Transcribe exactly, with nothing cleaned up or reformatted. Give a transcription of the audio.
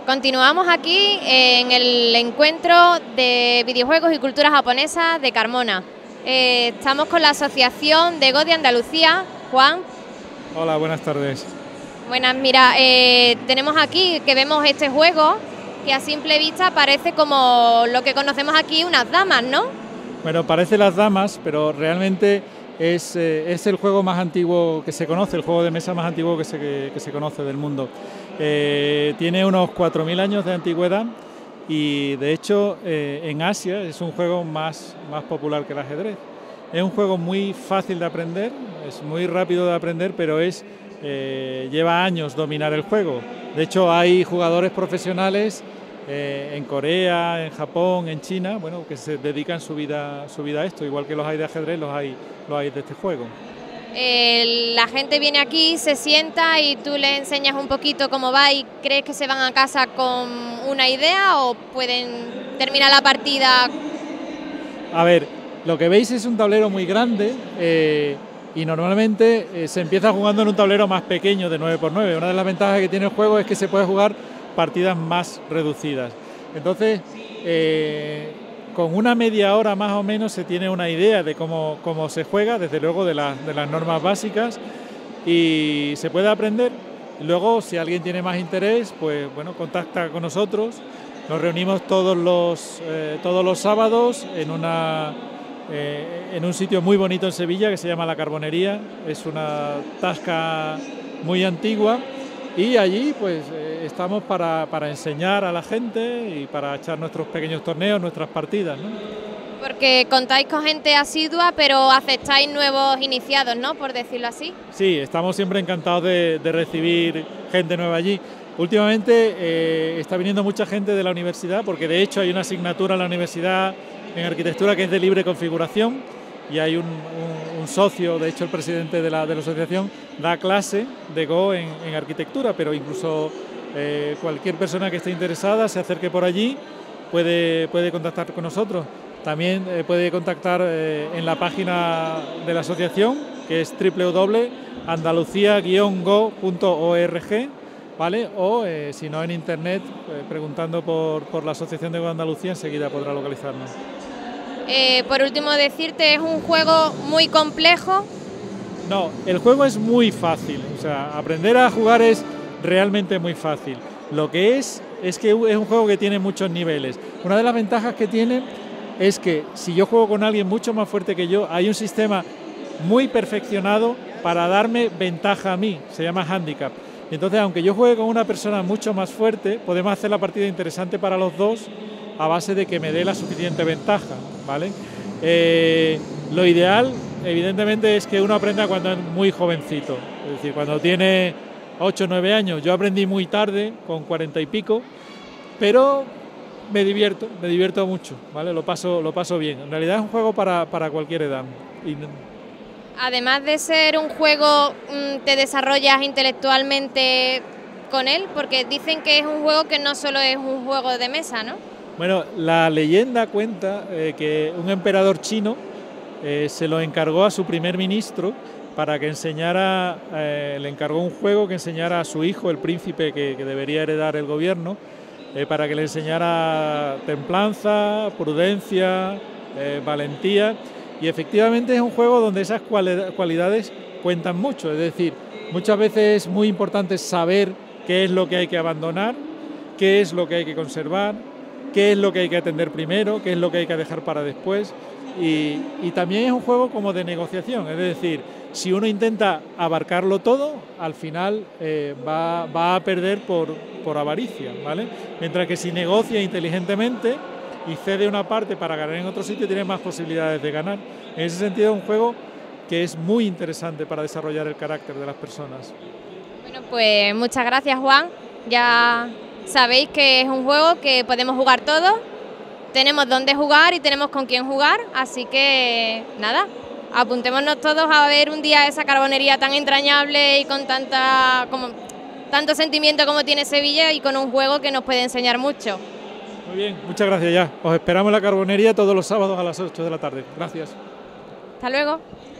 Continuamos aquí en el encuentro de videojuegos y cultura japonesa de Carmona. Eh, estamos con la Asociación de Go de Andalucía. Juan. Hola, buenas tardes. Buenas, mira, eh, tenemos aquí que vemos este juego que a simple vista parece como lo que conocemos aquí, unas damas, ¿no? Bueno, parece las damas, pero realmente es, eh, es el juego más antiguo que se conoce, el juego de mesa más antiguo que se, que, que se conoce del mundo. Eh, tiene unos cuatro mil años de antigüedad y de hecho eh, en Asia es un juego más, más popular que el ajedrez. Es un juego muy fácil de aprender, es muy rápido de aprender, pero es, eh, lleva años dominar el juego. De hecho hay jugadores profesionales eh, en Corea, en Japón, en China, bueno, que se dedican su vida, su vida a esto, igual que los hay de ajedrez, los hay, los hay de este juego. Eh, la gente viene aquí, se sienta y tú le enseñas un poquito cómo va y crees que se van a casa con una idea o pueden terminar la partida. A ver, lo que veis es un tablero muy grande eh, y normalmente eh, se empieza jugando en un tablero más pequeño de nueve por nueve. Una de las ventajas que tiene el juego es que se puede jugar partidas más reducidas. Entonces, eh, con una media hora más o menos se tiene una idea de cómo, cómo se juega, desde luego de, la, de las normas básicas, y se puede aprender. Luego, si alguien tiene más interés, pues bueno, contacta con nosotros. Nos reunimos todos los, eh, todos los sábados en, una, eh, en un sitio muy bonito en Sevilla que se llama La Carbonería. Es una tasca muy antigua y allí pues eh, estamos para, para enseñar a la gente y para echar nuestros pequeños torneos, nuestras partidas, ¿no? Porque contáis con gente asidua, pero aceptáis nuevos iniciados, ¿no? Por decirlo así. Sí, estamos siempre encantados de, de recibir gente nueva allí. Últimamente eh, está viniendo mucha gente de la universidad, porque de hecho hay una asignatura en la universidad en arquitectura que es de libre configuración y hay un, un, un socio, de hecho el presidente de la, de la asociación, da clase de Go en, en arquitectura, pero incluso eh, cualquier persona que esté interesada se acerque por allí, puede, puede contactar con nosotros. También eh, puede contactar eh, en la página de la asociación, que es doble u doble u doble u punto andalucía guion go punto org, ¿vale? O eh, si no en internet, eh, preguntando por, por la Asociación de Go de Andalucía, enseguida podrá localizarnos. Eh, por último decirte, ¿es un juego muy complejo? No, el juego es muy fácil, o sea, aprender a jugar es realmente muy fácil. Lo que es, es que es un juego que tiene muchos niveles. Una de las ventajas que tiene es que si yo juego con alguien mucho más fuerte que yo, hay un sistema muy perfeccionado para darme ventaja a mí, se llama handicap. Entonces, aunque yo juegue con una persona mucho más fuerte, podemos hacer la partida interesante para los dos a base de que me dé la suficiente ventaja, ¿vale? Eh, lo ideal, evidentemente, es que uno aprenda cuando es muy jovencito, es decir, cuando tiene ocho o nueve años. Yo aprendí muy tarde, con cuarenta y pico, pero me divierto, me divierto mucho, ¿vale? Lo paso, lo paso bien. En realidad es un juego para, para cualquier edad. Y, además de ser un juego, te desarrollas intelectualmente con él, porque dicen que es un juego que no solo es un juego de mesa, ¿no? Bueno, la leyenda cuenta eh, que un emperador chino eh, se lo encargó a su primer ministro para que enseñara, eh, le encargó un juego que enseñara a su hijo, el príncipe que, que debería heredar el gobierno, eh, para que le enseñara templanza, prudencia, eh, valentía. Y efectivamente es un juego donde esas cualidades cuentan mucho, es decir, muchas veces es muy importante saber qué es lo que hay que abandonar, qué es lo que hay que conservar, qué es lo que hay que atender primero, qué es lo que hay que dejar para después. Y, y también es un juego como de negociación, es decir, si uno intenta abarcarlo todo, al final eh, va, va a perder por, por avaricia, ¿vale? Mientras que si negocia inteligentemente y cede una parte para ganar en otro sitio, tiene más posibilidades de ganar. En ese sentido es un juego que es muy interesante para desarrollar el carácter de las personas. Bueno, pues muchas gracias, Juan. Ya sabéis que es un juego que podemos jugar todos, tenemos dónde jugar y tenemos con quién jugar, así que nada, apuntémonos todos a ver un día esa carbonería tan entrañable y con tanta, como, tanto sentimiento como tiene Sevilla y con un juego que nos puede enseñar mucho. Muy bien, muchas gracias ya. Os esperamos en la carbonería todos los sábados a las ocho de la tarde. Gracias. Hasta luego.